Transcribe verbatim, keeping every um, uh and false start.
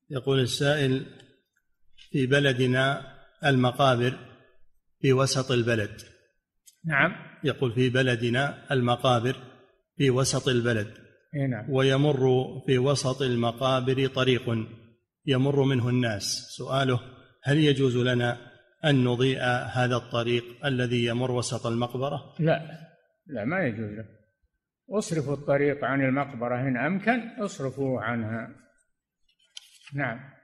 يقول السائل: في بلدنا المقابر في وسط البلد. نعم. يقول: في بلدنا المقابر في وسط البلد. نعم. ويمر في وسط المقابر طريق يمر منه الناس. سؤاله: هل يجوز لنا أن نضيء هذا الطريق الذي يمر وسط المقبرة؟ لا، لا، ما يجوز له. اصرفوا الطريق عن المقبرة إن أمكن، اصرفوه عنها. نعم.